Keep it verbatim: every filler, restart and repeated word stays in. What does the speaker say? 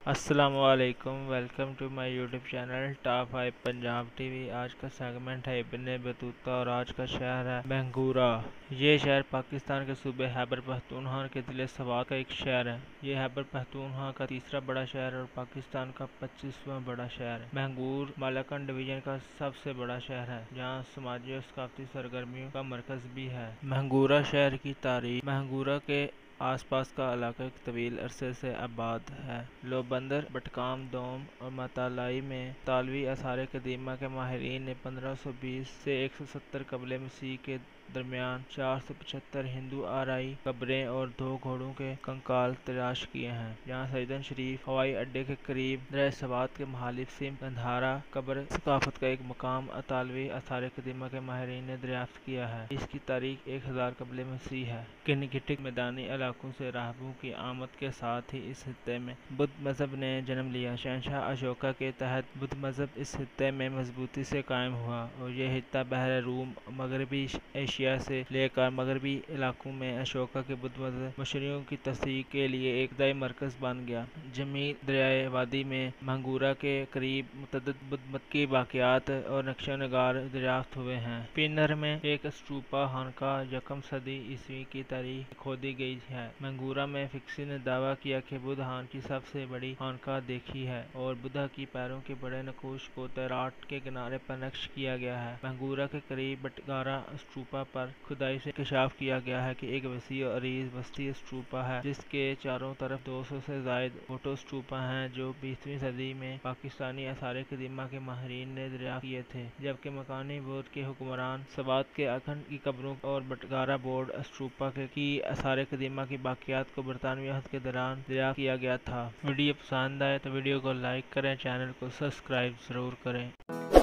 السلام علیکم، welcome to my YouTube channel top five Punjab TV. آج کا سیگمنٹ ہے ابن بطوطہ اور آج کا شہر ہے بنگورہ۔ یہ شہر پاکستان کے صوبے خیبر پختونخوا کے ضلع سوات کا ایک شہر ہے۔ یہ خیبر پختونخوا کا تیسرا بڑا شہر اور پاکستان کا پچیسواں بڑا شہر ہے۔ بنگور مالاکنڈ ڈویژن کا سب سے بڑا شہر ہے، جہاں سماجی اور ثقافتی سرگرمیوں کا مرکز بھی ہے۔ بنگورہ شہر کی تاریخ۔ بنگورہ کے آس پاس کا علاقہ ایک طویل عرصے سے آباد ہے۔ لو بندر، بٹکام، دوم اور مطالعی میں اطالوی آثار قدیمہ کے ماہرین نے پندرہ سو بیس سے ایک سو ستر قبل مسیح کے درمیان چار سو پچہتر ہندو آرائی قبریں اور دو گھوڑوں کے کنکال تلاش کیے ہیں، جہاں سیدن شریف ہوائی اڈے کے قریب درہ سوات کے مخالف سمت گندھارا قبر ثقافت کا ایک مقام اطالوی آثار قدیمہ کے ماہرین نے دریافت کیا ہے۔ اس کی تاریخ ایک ہزار قبل مسیح ہے۔ کنگٹک میدانی علاقوں سے راہبوں کی آمد کے ساتھ ہی اس خطے میں بدھ مذہب نے جنم لیا۔ شہنشاہ اشوکا کے تحت بدھ مذہب اس خطے میں مضبوطی سے قائم ہوا اور یہ خطہ بحر روم، مغربی ایشیا سے لے کر مغربی علاقوں میں اشوکا کے بدھ مذہب مشریوں کی تصدیق کے لیے ایک ابتدائی مرکز بن گیا۔ جمیل دریائے وادی میں بنگورہ کے قریب متعدد بدھ مت کی باقیات اور نقشہ نگار دریافت ہوئے ہیں۔ پینر میں ایک اسٹوپا خانقاہ یکم صدی عیسوی کی تاریخ کھودی گئی ہے۔ بنگورہ میں فکسی نے دعویٰ کیا کہ بدھ خان کی سب سے بڑی خانقاہ دیکھی ہے اور بدھا کی پیروں کے بڑے نقوش کو تیراٹ کے کنارے پر نقش کیا گیا ہے۔ بنگورہ کے قریب بٹگارا اسٹوپا پر کھدائی سے انکشاف کیا گیا ہے کہ ایک وسیع و عریض وسطی اسٹوپا ہے، جس کے چاروں طرف دو سو سے زائد فوٹو اسٹوپا ہیں جو بیسویں صدی میں پاکستانی آثار قدیمہ کے ماہرین نے دریافت کیے تھے، جبکہ مکانی بودھ کے حکمران سوات کے اکھنڈ کی قبروں اور بٹگارا بورڈ اسٹوپا کی آثار قدیمہ کی باقیات کو برطانوی عہد کے دوران دریافت کیا گیا تھا۔ ویڈیو پسند آئے تو ویڈیو کو لائک کریں، چینل کو سبسکرائب ضرور کریں۔